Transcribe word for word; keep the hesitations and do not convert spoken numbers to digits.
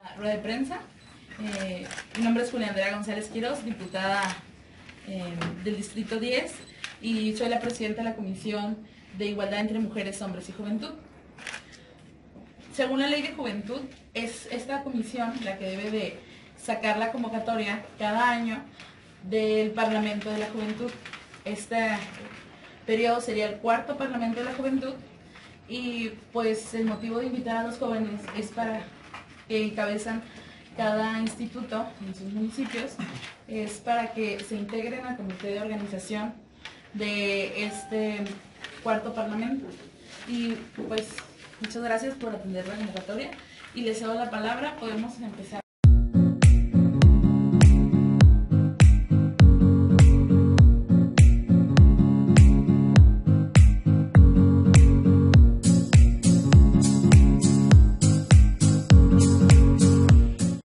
rueda de prensa. Eh, mi nombre es Julia Andrea González Quirós, diputada eh, del Distrito diez, y soy la presidenta de la Comisión de Igualdad entre Mujeres, Hombres y Juventud. Según la Ley de Juventud, es esta comisión la que debe de sacar la convocatoria cada año del Parlamento de la Juventud. Este periodo sería el cuarto Parlamento de la Juventud, y pues el motivo de invitar a los jóvenes es para que encabezan cada instituto en sus municipios, es para que se integren al comité de organización de este cuarto Parlamento. Y pues muchas gracias por atender la convocatoria y les cedo la palabra. Podemos empezar